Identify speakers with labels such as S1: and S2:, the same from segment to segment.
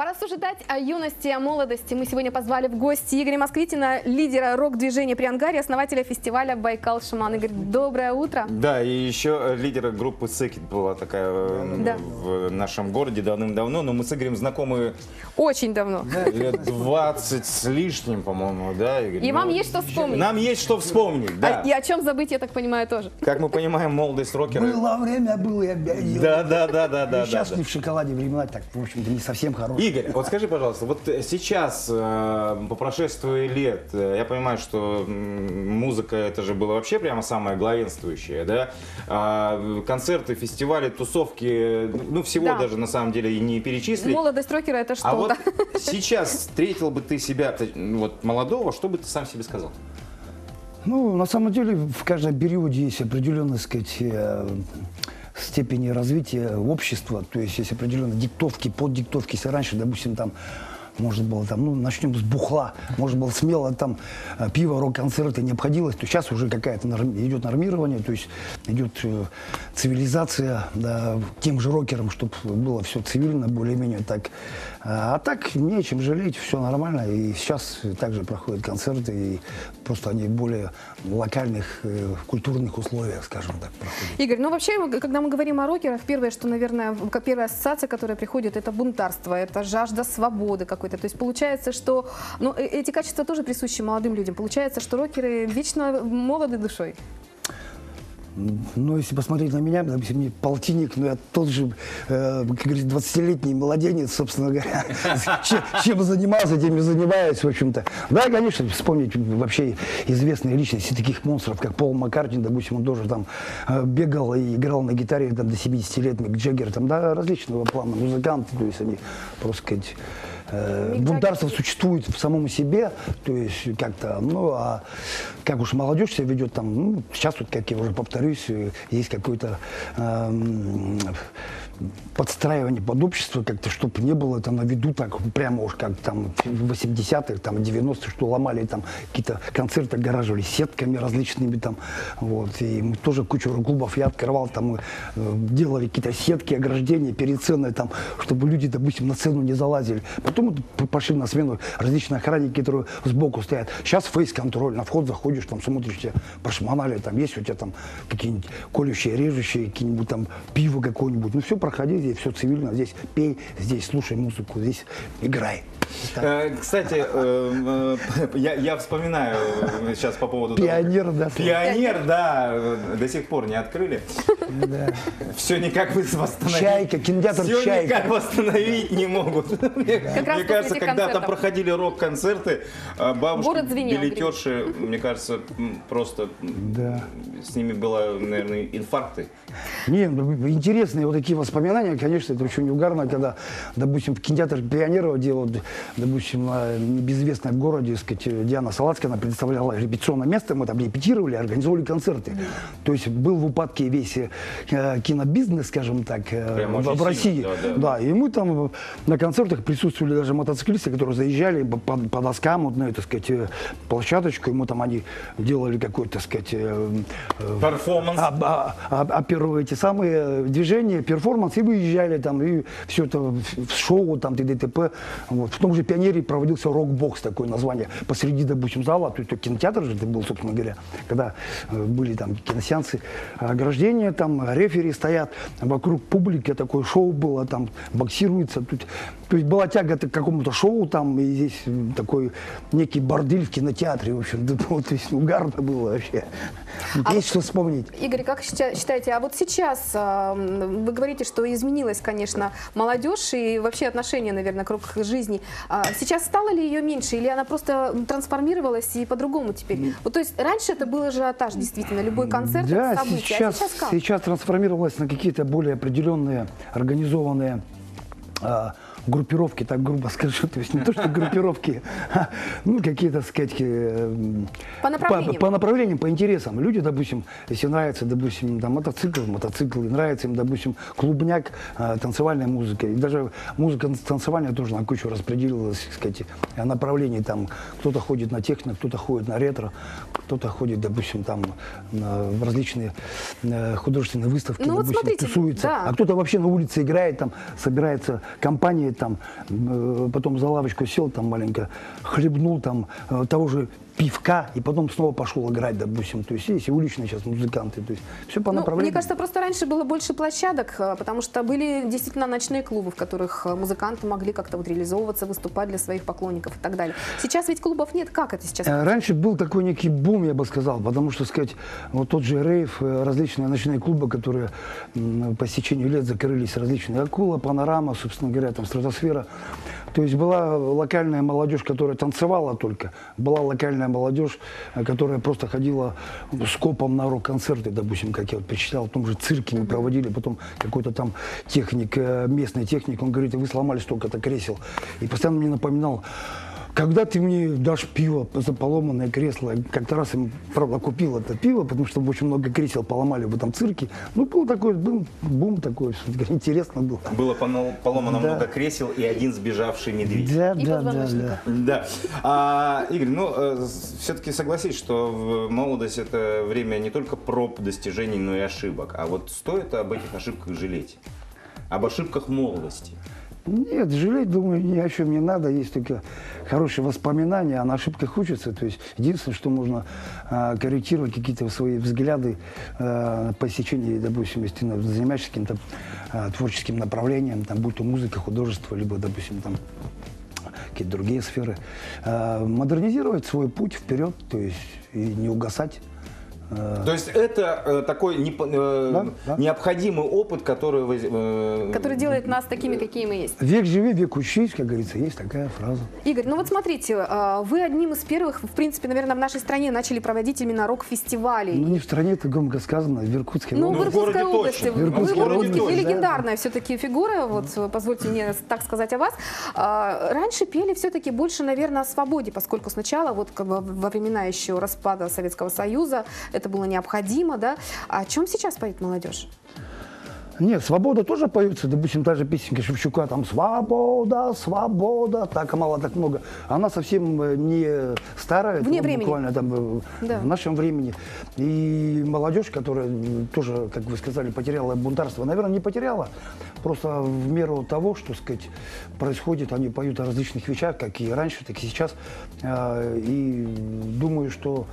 S1: Порассуждать о юности, о молодости мы сегодня позвали в гости Игоря Москвитина, лидера рок-движения при Ангаре, основателя фестиваля «Байкал-Шаман». Игорь, доброе утро.
S2: Да, и еще лидера группы «Секит» была такая в нашем городе давным-давно, но мы с Игорем знакомы...
S1: Очень давно.
S2: Лет 20 с лишним, по-моему, да, Игорь?
S1: И вам есть что вспомнить.
S2: Нам есть что вспомнить, да.
S1: И о чем забыть, я так понимаю, тоже.
S2: Как мы понимаем, молодость рокера...
S3: Было время, было я.
S2: Да.
S3: Сейчас не в шоколаде времена, так, в общем-то, не совсем хорошие.
S2: Игорь, вот скажи, пожалуйста, вот сейчас, по прошествии лет, я понимаю, что музыка это же было вообще прямо самое главенствующее, да? Концерты, фестивали, тусовки, ну всего даже на самом деле и не перечислить.
S1: Молодость рокера это что?
S2: А вот сейчас встретил бы ты себя, вот молодого, что бы ты сам себе сказал?
S3: Ну, на самом деле, в каждом периоде есть определенная, так сказать, степени развития общества, то есть есть определенные диктовки, поддиктовки. Если раньше, допустим, там можно было, там, ну, начнем с бухла, можно было смело там пиво, рок-концерты не обходилось, то сейчас уже какая-то идет нормирование, то есть идет цивилизация, да, тем же рокерам, чтобы было все цивильно, более-менее так. А так нечем жалеть, все нормально, и сейчас также проходят концерты, и просто они в более локальных культурных условиях, скажем так, проходят.
S1: Игорь, ну вообще, когда мы говорим о рокерах, первое, что, наверное, первая ассоциация, которая приходит, это бунтарство, это жажда свободы какой-то. То есть получается, что эти качества тоже присущи молодым людям. Получается, что рокеры вечно молоды душой.
S3: Ну, если посмотреть на меня, допустим, мне полтинник, но я тот же, как говорится, 20-летний младенец, собственно говоря, чем занимался, тем и занимаюсь, в общем-то. Да, конечно, вспомнить вообще известные личности таких монстров, как Пол Маккартни, допустим, он тоже там бегал и играл на гитаре там, до 70 лет, Мик Джаггер, там, да, различного плана музыканты, то есть они, просто сказать, бунтарство существует в самом себе, то есть как-то, ну, а как уж молодежь себя ведет там, ну, сейчас вот, как я уже повторюсь, есть какой-то подстраивание под общество, как-то, чтобы не было там на виду так, прямо уж как там в 80-х, там 90-х, что ломали там какие-то концерты, огораживали сетками различными там, вот, и мы тоже кучу клубов я открывал, там мы делали какие-то сетки, ограждения перед сценой, там, чтобы люди, допустим, на сцену не залазили. Потом пошли на смену различные охранники, которые сбоку стоят. Сейчас фейс-контроль, на вход заходишь, там смотришь, тебя пошмонали, там есть у тебя там какие-нибудь колющие, режущие, какие-нибудь там пиво какое-нибудь, ну все, проходи, здесь все цивильно, здесь пей, здесь слушай музыку, здесь играй.
S2: Кстати, я вспоминаю сейчас по поводу...
S3: Пионер, да.
S2: Пионер, да, до сих пор не открыли. Все никак восстановить.
S3: Чайка, кинотеатр
S2: Все
S3: Чайка.
S2: никак восстановить не могут. Мне кажется, когда там проходили рок-концерты, бабушки, билетерши, мне кажется, просто с ними было, наверное, инфаркты.
S3: Не, интересные вот такие воспоминания, конечно, это очень угарно, когда, допустим, в кинотеатр Пионерова делают, допустим, в небезызвестном городе, сказать, Диана Салацкая, она предоставляла репетиционное место, мы там репетировали, организовали концерты. То есть был в упадке весь кинобизнес, скажем так, в России. Да, и мы там на концертах присутствовали даже мотоциклисты, которые заезжали по доскам вот на эту, сказать, площадочку, и мы там они делали какой-то, сказать,
S2: перформанс.
S3: Эти самые движения, перформанс, и выезжали там, и все это в шоу, там, т.д. Вот. В том же Пионере проводился рок-бокс, такое название, посреди, допустим, зала, то есть кинотеатр же это был, собственно говоря, когда были там киносеансы, ограждения, там, рефери стоят, вокруг публики, такое шоу было, там, боксируется, то есть была тяга к какому-то шоу, там, и здесь такой некий бордель в кинотеатре, в общем, то есть угарно было вообще. Есть что вспомнить.
S1: Игорь, как считаете, а вот сейчас вы говорите, что изменилась, конечно, молодежь и вообще отношение, наверное, к жизни. Сейчас стало ли ее меньше, или она просто трансформировалась и по-другому теперь? Вот, то есть раньше это был ажиотаж, действительно, любой концерт,
S3: да,
S1: событие.
S3: Сейчас трансформировалась на какие-то более определенные, организованные группировки, так грубо скажу, то есть не то, что группировки, а, ну, какие-то, сказать, по направлениям, по интересам. Люди, допустим, если нравится, допустим, там, мотоцикл, нравится им, допустим, клубняк, танцевальная музыка, и даже музыка танцевальная тоже на кучу распределилась, сказать, направлений, там, кто-то ходит на техно, кто-то ходит на ретро, кто-то ходит, допустим, там, в различные художественные выставки, ну, допустим, вот смотрите, тусуется, да. А кто-то вообще на улице играет, там, собирается компания, посидеть там, потом за лавочку сел там маленько, хлебнул там того же пивка, и потом снова пошел играть, допустим. То есть есть и уличные сейчас музыканты. То есть все по направлению.
S1: Мне кажется, просто раньше было больше площадок, потому что были действительно ночные клубы, в которых музыканты могли как-то вот реализовываться, выступать для своих поклонников и так далее. Сейчас ведь клубов нет. Как это сейчас?
S3: Раньше был такой некий бум, я бы сказал, потому что, сказать, вот тот же рейв, различные ночные клубы, которые по стечению лет закрылись, различные «Акула», «Панорама», собственно говоря, там «Стратосфера». То есть была локальная молодежь, которая танцевала только, была локальная молодежь, которая просто ходила скопом на рок-концерты, допустим, как я вот перечислял, в том же цирке мы проводили, потом какой-то там техник, местный техник, он говорит: вы сломали столько-то кресел. И постоянно мне напоминал: когда ты мне дашь пиво за поломанное кресло? Как-то раз им, правда, купил это пиво, потому что очень много кресел поломали в этом цирке. Ну, был такой бум такой, интересно было.
S2: Было поломано много кресел и один сбежавший медведь.
S3: Да,
S1: И
S3: да, да,
S1: позвоночника.
S3: да.
S2: Да. Игорь, ну, все-таки согласись, что молодость — это время не только проб, достижений, но и ошибок. А вот стоит об этих ошибках жалеть? Об ошибках молодости?
S3: Нет, жалеть, думаю, ни о чем не надо. Есть только хорошие воспоминания, а на ошибках учатся. То есть единственное, что можно корректировать какие-то свои взгляды по сечению, допустим, если ты занимаешься каким-то творческим направлением, там, будь то музыка, художество, либо, допустим, там какие-то другие сферы, модернизировать свой путь вперед, то есть и не угасать.
S2: То есть это такой необходимый опыт,
S1: Который делает нас такими, какие мы есть.
S3: Век живи, век учись, как говорится, есть такая фраза.
S1: Игорь, ну вот смотрите, вы одним из первых, в принципе, наверное, в нашей стране начали проводить именно рок-фестивали.
S3: Ну, не в стране, это громко сказано, в Иркутской
S1: Ну,
S3: области.
S1: в Иркутской области.
S3: точно.
S1: Вы в
S3: Иркутской
S1: Иркутске,
S3: области,
S1: вы
S3: да.
S1: легендарная все-таки фигура, вот позвольте мне так сказать о вас. Раньше пели все-таки больше, наверное, о свободе, поскольку сначала, вот как бы во времена еще распада Советского Союза, это было необходимо, да? А о чем сейчас поет молодежь?
S3: Нет, «Свобода» тоже поется, допустим, та же песенка Шевчука, там «Свобода, свобода», так мало, так много. Она совсем не старая,
S1: Вне
S3: это
S1: времени.
S3: буквально там
S1: Да.
S3: в нашем времени. И молодежь, которая тоже, как вы сказали, потеряла бунтарство, наверное, не потеряла, просто в меру того, что, сказать, происходит, они поют о различных вещах, как и раньше, так и сейчас. И думаю, что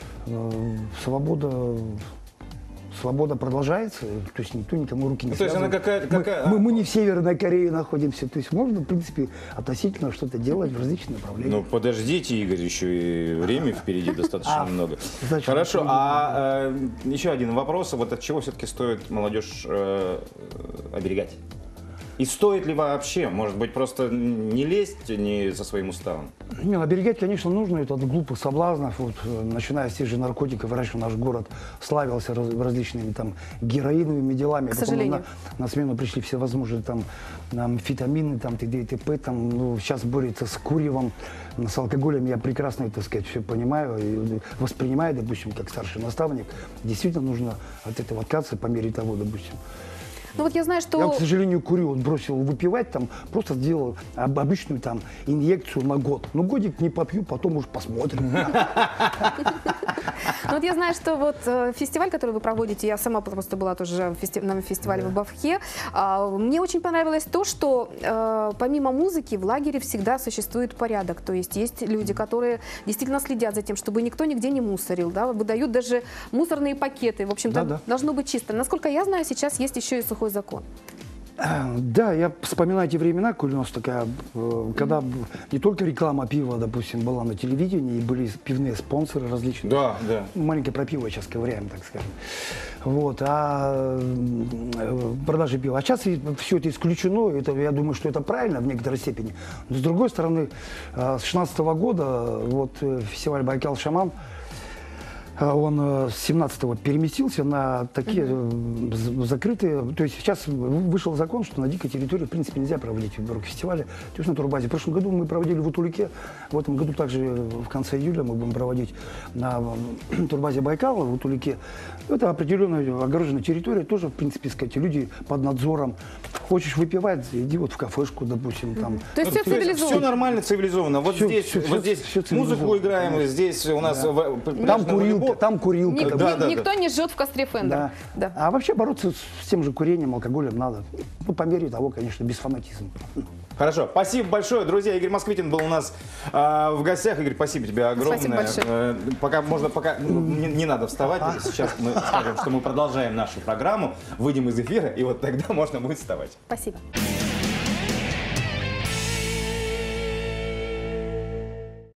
S3: свобода продолжается, то есть никто никому руки не
S2: То есть она
S3: связывает. Мы не в Северной Корее находимся, то есть можно, в принципе, относительно что-то делать в различные направления.
S2: Ну, подождите, Игорь, еще и время впереди достаточно много.
S3: значит,
S2: Хорошо, еще один вопрос. Вот от чего все-таки стоит молодежь оберегать? И стоит ли вообще, может быть, просто не лезть не со своим уставом?
S3: Не, оберегать, конечно, нужно, это от глупых соблазнов, вот, начиная с тех же наркотиков. Раньше наш город славился различными там героиновыми делами.
S1: К сожалению.
S3: Потом на смену пришли всевозможные там амфетамины, там т.д. и т.п. Там, ну, сейчас борется с куревом, с алкоголем. Я прекрасно, так сказать, все понимаю и воспринимаю, допустим, как старший наставник. Действительно нужно от этого отказаться по мере того, допустим.
S1: Ну вот я знаю, что...
S3: Я, к сожалению, курю, вот бросил выпивать, там, просто сделал обычную там инъекцию на год. Ну, годик не попью, потом уж посмотрим.
S1: Ну вот я знаю, что вот фестиваль, который вы проводите, я сама просто была тоже на фестивале в Бавхе, мне очень понравилось то, что помимо музыки в лагере всегда существует порядок. То есть есть люди, которые действительно следят за тем, чтобы никто нигде не мусорил, да, выдают даже мусорные пакеты. В общем-то,
S3: Да.
S1: должно быть чисто. Насколько я знаю, сейчас есть еще и сухой закон.
S3: Да, я вспоминаю те времена, коль у нас такая, когда не только реклама пива, допустим, была на телевидении, и были пивные спонсоры различные.
S2: Да, да.
S3: Маленькое про пиво сейчас ковыряем, так скажем. Вот, продажи пива. А сейчас все это исключено, это, я думаю, что это правильно в некоторой степени. Но с другой стороны, с 2016 года вот фестиваль «Байкал-Шаман», он с 17-го переместился на такие закрытые... То есть сейчас вышел закон, что на дикой территории, в принципе, нельзя проводить рок-фестивали. То есть на турбазе. В прошлом году мы проводили в Утулике. В этом году также в конце июля мы будем проводить на турбазе Байкала в Утулике. Это определенная огороженная территория. Тоже, в принципе, сказать, люди под надзором. Хочешь выпивать, иди вот в кафешку, допустим. Там.
S1: То есть все цивилизованно.
S2: Все нормально, цивилизованно. Вот здесь
S3: всё
S2: музыку
S3: цивилизованно.
S2: играем, здесь у нас
S3: Там курилка, там курилка.
S1: Никто не жжет в костре Фендер.
S3: Да.
S1: Да.
S3: А вообще бороться с тем же курением, алкоголем надо. Ну, по мере того, конечно, без фанатизма.
S2: Хорошо, спасибо большое, друзья. Игорь Москвитин был у нас в гостях. Игорь, спасибо тебе огромное.
S1: Спасибо большое.
S2: Пока не надо вставать. Сейчас мы скажем, что мы продолжаем нашу программу, выйдем из эфира, и вот тогда можно будет вставать.
S1: Спасибо.